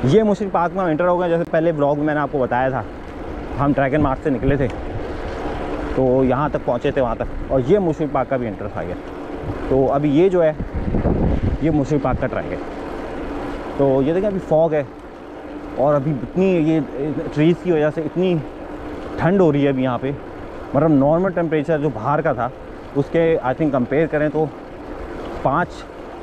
ये मुश्किल पार्क में हम एंटर हो गए। जैसे पहले ब्लॉग में मैंने आपको बताया था, हम ट्रैक एंड मार्च से निकले थे तो यहाँ तक पहुँचे थे वहाँ तक, और ये मुश्किल पार्क का भी एंट्रेंस आ गया। तो अभी ये जो है ये मुश्किल पार्क का ट्रैक है। तो ये देखिए अभी फॉग है और अभी इतनी ये ट्रीज़ की वजह से इतनी ठंड हो रही है अभी यहाँ पे। मतलब नॉर्मल टेम्परेचर जो बाहर का था उसके आई थिंक कंपेयर करें तो 5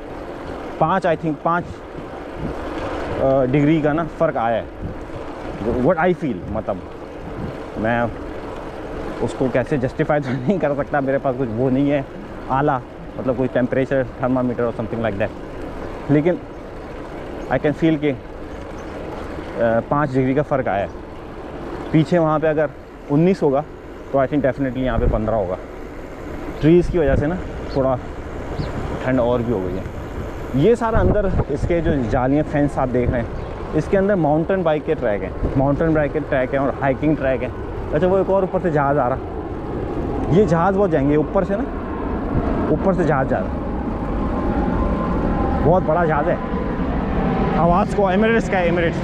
डिग्री का ना फ़र्क आया है। व्हाट आई फील, मतलब मैं उसको कैसे जस्टिफाई तो नहीं कर सकता, मेरे पास कुछ वो नहीं है आला, मतलब कोई टेम्परेचर थर्मामीटर और समथिंग लाइक दैट, लेकिन आई कैन फील कि 5 डिग्री का फ़र्क आया है। पीछे वहाँ पे अगर 19 होगा तो आई थिंक डेफिनेटली यहाँ पे 15 होगा। ट्रीज़ की वजह से ना थोड़ा ठंड और भी हो गई है। ये सारा अंदर इसके जो जालियाँ फेंस आप देख रहे हैं, इसके अंदर माउंटेन बाइक के ट्रैक हैं, माउंटेन बाइक के ट्रैक हैं और हाइकिंग ट्रैक है। अच्छा वो एक और ऊपर से जहाज़ आ रहा, ये जहाज़ बहुत जाएंगे ऊपर से ना, ऊपर से जहाज़ जा रहा, बहुत बड़ा जहाज़ है। आवाज़ को एमिरेट्स का है, एमिरेट्स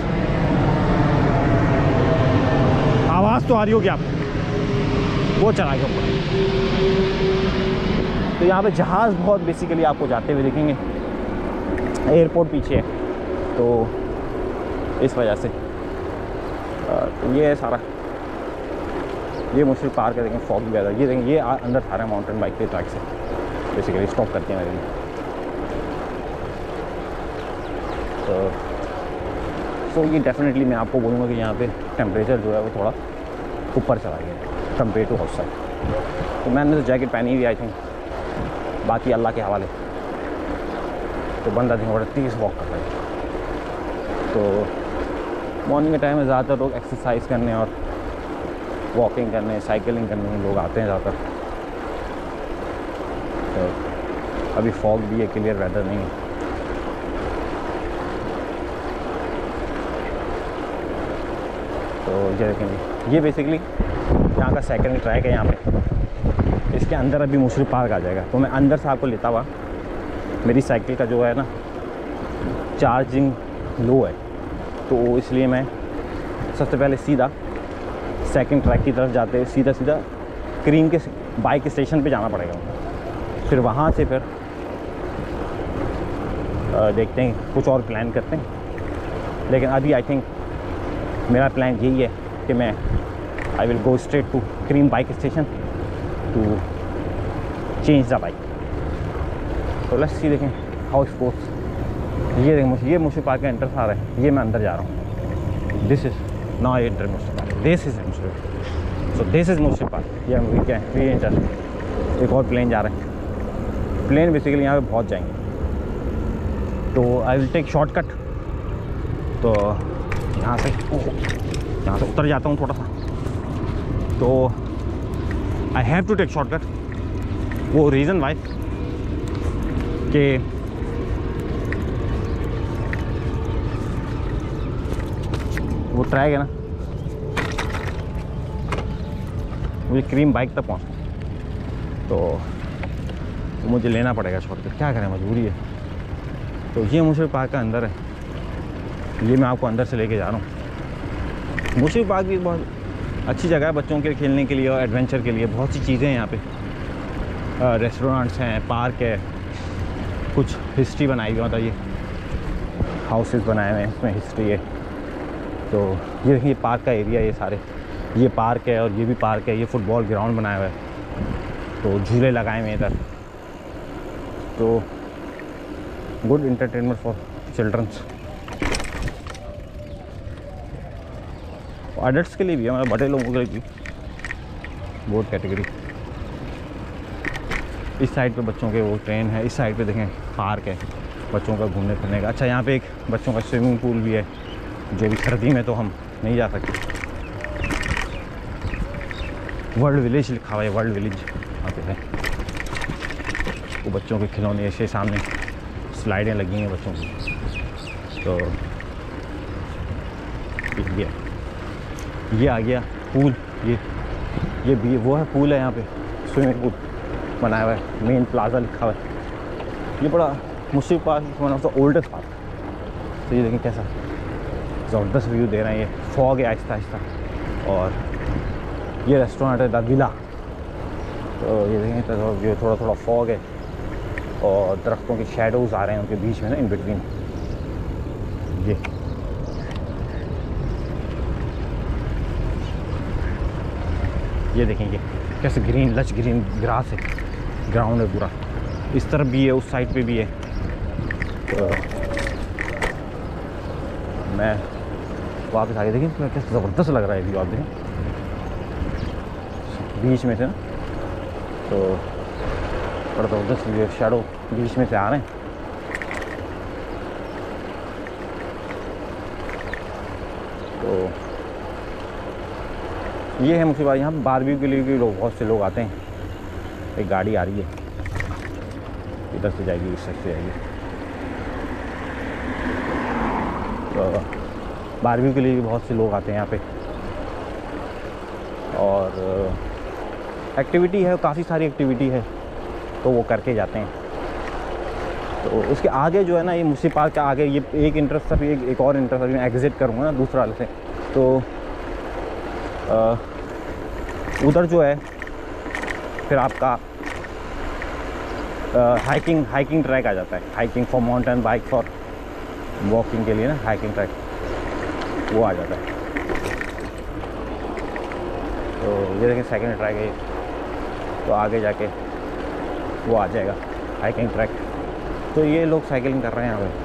आवाज़ तो आ रही होगी आप, वो चला गया ऊपर। तो यहाँ पे जहाज़ बहुत बेसिकली आपको जाते हुए दिखेंगे। एयरपोर्ट पीछे है तो इस वजह से तो ये है सारा। ये मुश्किल पार्क है, देखें फॉग वेदर, ये देखें ये अंदर सारे माउंटेन बाइक के ट्रैक से बेसिकली स्टॉप करते हैं मेरे लिए। तो ये डेफिनेटली मैं आपको बोलूँगा कि यहाँ पे टेम्परेचर जो है वो थोड़ा ऊपर चला गया है कंपेयर टू आउटसाइड। तो मैंने तो जैकेट पहनी हुई आई थिंक, बाकी अल्लाह के हवाले। तो बंदा दिन बड़ा तेज़ वॉक कर रहा है। तो मॉर्निंग के टाइम में ज़्यादातर लोग एक्सरसाइज करने और वॉकिंग करने, साइकिलिंग करने लोग आते हैं ज़्यादातर। तो अभी फॉग भी है, क्लियर वेदर नहीं है। तो ये देखेंगे, ये बेसिकली यहाँ का सेकंड ट्रैक है। यहाँ पे इसके अंदर अभी मुश्किल पार्क आ जाएगा। तो मैं अंदर से आपको लेता हुआ, मेरी साइकिल का जो है ना चार्जिंग लो है, तो इसलिए मैं सबसे पहले सीधा सेकंड ट्रैक की तरफ जाते सीधा क्रीम के बाइक स्टेशन पे जाना पड़ेगा। फिर वहाँ से फिर देखते हैं, कुछ और प्लान करते हैं। लेकिन अभी आई थिंक मेरा प्लान यही है कि मैं I will go straight to cream bike station to change the bike. तो लेट्स सी, देखें हाउ इट गोस। ये मुश्किल पार्क का एंट्रेंस आ रहा है, ये मैं अंदर जा रहा हूँ। दिस इज़ नाउ एंटर मुश्किल पार्क, दिस इज़ मुश्किल, सो दिस इज़ मुश्किल पार्क। ये वी एंटर। एक और प्लेन जा रहा है, प्लेन बेसिकली यहाँ पे बहुत जाएंगे। तो आई विल टेक शॉर्टकट। तो यहाँ से उतर जाता हूँ थोड़ा सा। तो I have to take shortcut. वो रीज़न वाई कि वो ट्रैक है ना, मुझे क्रीम बाइक तक पहुँचना, तो मुझे लेना पड़ेगा शॉर्टकट। क्या करें, मजबूरी है। तो ये मुश्किल पार्क का अंदर है, ये मैं आपको अंदर से लेके जा रहा हूँ। मुश्किल पार्क भी बहुत अच्छी जगह है बच्चों के खेलने के लिए और एडवेंचर के लिए। बहुत सी चीज़ें हैं यहाँ पे, रेस्टोरेंट्स हैं, पार्क है, कुछ हिस्ट्री बनाई हुई, मतलब ये हाउसेस बनाए हुए हैं, इसमें हिस्ट्री है। तो ये देखिए पार्क का एरिया, ये सारे ये पार्क है और ये भी पार्क है। ये फुटबॉल ग्राउंड बनाया हुआ है, तो झूले लगाए हुए हैं इधर। तो good entertainment for childrens, adults के लिए भी है, मतलब बड़े लोगों के लिए भी बोर्ड कैटेगरी। इस साइड पे बच्चों के वो ट्रेन है, इस साइड पे देखें पार्क है बच्चों का घूमने फिरने का। अच्छा यहाँ पे एक बच्चों का स्विमिंग पूल भी है, जो भी सर्दी में तो हम नहीं जा सकते। वर्ल्ड विलेज लिखा हुआ है, वर्ल्ड विलेज यहाँ पे है। वो बच्चों के खिलौने ऐसे सामने स्लाइडें लगी हैं बच्चों की। तो ये आ गया पूल, ये भी वो है पूल है यहाँ पे, स्विमिंग पूल बनाया हुआ है, मेन प्लाजा लिखा हुआ है। ये बड़ा मुश्किल park, one of the oldest park. तो ये देखें कैसा ज़बरदस्त व्यू दे रहे हैं। ये फॉग है आहिस्ता आहिस्ता, और ये रेस्टोरेंट है द विला। तो ये देखें तो ये थोड़ा थोड़ा फॉग है और दरख्तों की शेडोज़ आ रहे हैं उनके बीच में ना, इन बिटवीन। ये देखेंगे कैसे ग्रीन लच ग्रीन ग्रास है, ग्राउंड है पूरा। इस तरफ भी है, उस साइड पे भी है। तो मैं वापस आगे देखें तो कैसे ज़बरदस्त लग रहा है व्यू, आप देखें बीच में से ना, तो बड़ा ज़बरदस्त व्यू है। शैडो बीच में से आ रहे हैं। तो ये है मुझे बात, यहाँ बारबेक्यू के लिए भी लोग, बहुत से लोग आते हैं। एक गाड़ी आ रही है, इधर से जाएगी, इस साइड से जाएगी। तो बारबेक्यू के लिए भी बहुत से लोग आते हैं यहाँ पे, और एक्टिविटी है, काफ़ी सारी एक्टिविटी है, तो वो करके जाते हैं। तो उसके आगे जो है ना, ये मुसी पार्क के आगे ये एक इंटरेस्ट था, फिर एक और इंटरेस्ट, अभी मैं एग्ज़िट करूँगा ना दूसरा वाले से। तो उधर जो है फिर आपका हाइकिंग ट्रैक आ जाता है। Hiking for mountain bike, for walking के लिए ना हाइकिंग ट्रैक वो आ जाता है। तो ये देखिए सेकंड ट्रैक है, तो आगे जाके वो आ जाएगा हाइकिंग ट्रैक। तो ये लोग साइकिलिंग कर रहे हैं यहाँ पे,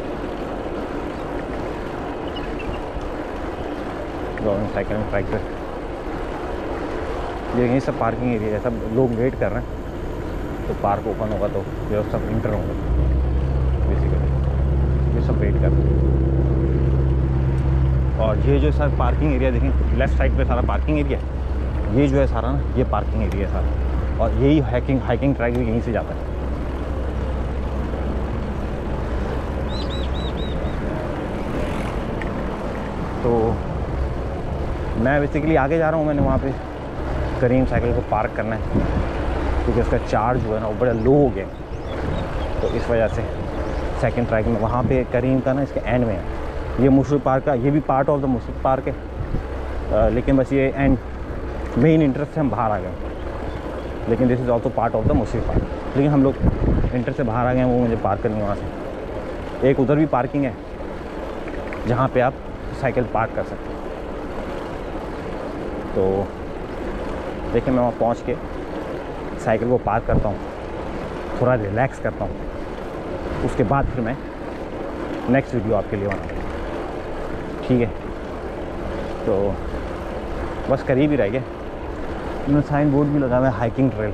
साइकिलिंग ट्रैक पे। ये यही सब पार्किंग एरिया है, सब लोग वेट कर रहे हैं। तो पार्क ओपन होगा तो ये सब इंटर होंगे बेसिकली, ये सब वेट कर रहे हैं। और ये जो सारा पार्किंग एरिया देखें, लेफ़्ट साइड पे सारा पार्किंग एरिया है। ये जो है सारा ना, ये पार्किंग एरिया है सारा, और यही हाइकिंग ट्रैक भी यहीं से जाता है। तो मैं बेसिकली आगे जा रहा हूँ। मैंने वहाँ पे करीम साइकिल को पार्क करना है, क्योंकि उसका चार्ज जो है ना वो बड़ा लो हो गया, तो इस वजह से सेकंड ट्रैक में वहाँ पे करीम का ना इसके एंड में है। ये मुशर्रफ पार्क का, ये भी part of the Musharraf park है, लेकिन बस ये एंड मेन इंटरेस्ट से हम बाहर आ गए। लेकिन this is also part of the Musharraf park, लेकिन हम लोग इंटरेस्ट से बाहर आ गए हैं। वो मुझे पार्क करनी है वहाँ से। एक उधर भी पार्किंग है जहाँ पर आप साइकिल पार्क कर सकते हैं। तो देखिए मैं वहाँ पहुँच के साइकिल को पार्क करता हूँ, थोड़ा रिलैक्स करता हूँ, उसके बाद फिर मैं नेक्स्ट वीडियो आपके लिए बनाऊँ। ठीक है, तो बस करीब ही रह गया। उन्होंने साइन बोर्ड भी लगा हुआ है हाइकिंग ट्रेल,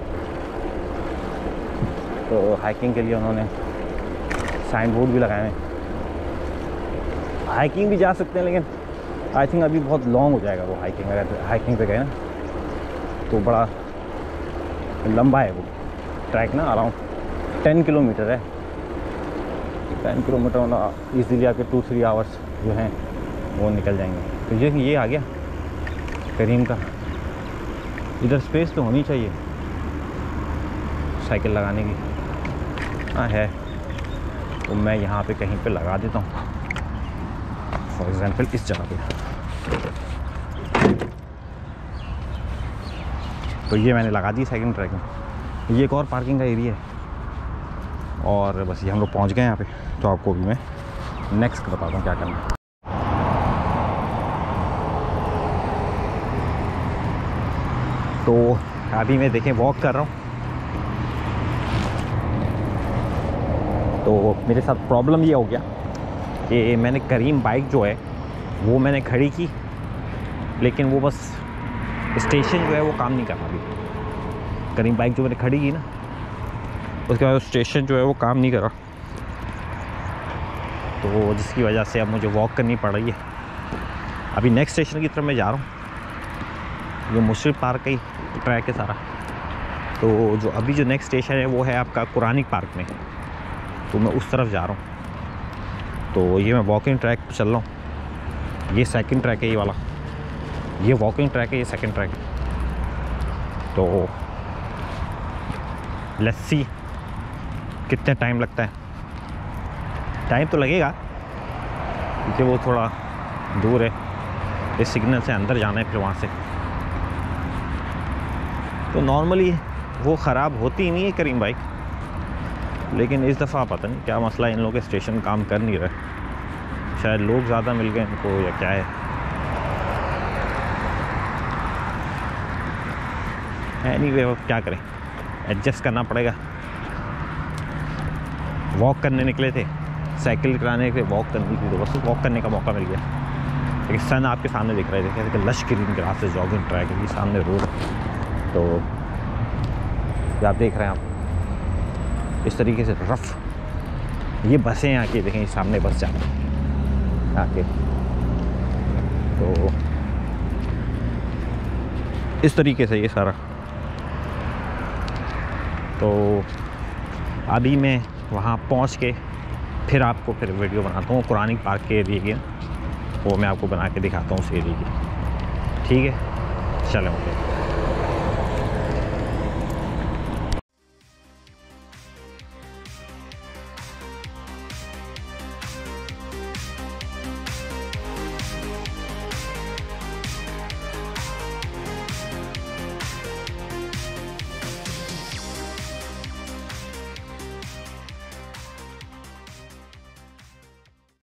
तो हाइकिंग के लिए उन्होंने साइन बोर्ड भी लगाए हैं। हाइकिंग भी जा सकते हैं, लेकिन आई थिंक अभी बहुत लॉन्ग हो जाएगा वो हाइकिंग। अगर हाइकिंग पे गए ना तो बड़ा लंबा है वो ट्रैक ना, अराउंड 10 किलोमीटर है। 10 किलोमीटर मतलब ईज़िली आपके 2-3 आवर्स जो हैं वो निकल जाएंगे। तो ये आ गया करीम का। इधर स्पेस तो होनी चाहिए साइकिल लगाने की। हाँ है, तो मैं यहाँ पे कहीं पे लगा देता हूँ, फॉर एग्ज़ाम्पल इस जगह पे। तो ये मैंने लगा दी सेकंड ट्रैक में। ये एक और पार्किंग का एरिया है, और बस ये हम लोग पहुँच गए यहाँ पे। तो आपको भी मैं नेक्स्ट बताता हूँ क्या करना है। तो अभी मैं देखें वॉक कर रहा हूँ, तो मेरे साथ प्रॉब्लम ये हो गया कि मैंने करीम बाइक जो है वो मैंने खड़ी की, लेकिन वो बस स्टेशन जो है वो काम नहीं कर रहा। अभी करीम बाइक जो मैंने खड़ी की ना, उसके बाद स्टेशन जो है वो काम नहीं कर रहा, तो जिसकी वजह से अब मुझे वॉक करनी पड़ रही है। अभी नेक्स्ट स्टेशन की तरफ मैं जा रहा हूँ। ये मुशर्रफ पार्क का ही ट्रैक है सारा। तो जो अभी जो नेक्स्ट स्टेशन है वो है आपका कुरानिक पार्क में, तो मैं उस तरफ जा रहा हूँ। तो ये मैं वॉकिंग ट्रैक पर चल रहा हूँ। ये सेकंड ट्रैक है, ये वाला ये वॉकिंग ट्रैक है, ये सेकंड ट्रैक है। तो लेट्स सी कितने टाइम लगता है। टाइम तो लगेगा क्योंकि वो थोड़ा दूर है, इस सिग्नल से अंदर जाना है, फिर वहाँ से। तो नॉर्मली वो ख़राब होती ही नहीं है करीम बाइक, लेकिन इस दफ़ा पता नहीं क्या मसला है, इन लोगों के स्टेशन काम कर नहीं रहे, शायद लोग ज़्यादा मिल गए इनको या क्या है। एनीवे वो क्या करें, एडजस्ट करना पड़ेगा। वॉक करने निकले थे, साइकिल चलाने के वॉक करने की, तो बस वॉक करने का मौका मिल गया। लेकिन सन आपके सामने दिख रहे थे कि लश ग्रीन ग्रास से जॉगिंग ट्रैक है, सामने रोड। तो ये आप देख रहे हैं, आप इस तरीके से रफ ये बसें आके देखें, सामने बस जा रही आके। तो इस तरीके से ये सारा। तो अभी मैं वहाँ पहुँच के फिर आपको फिर वीडियो बनाता हूँ कुरानी पार्क के एरिए की, वो मैं आपको बना के दिखाता हूँ उस एरिए की। ठीक है, चलें।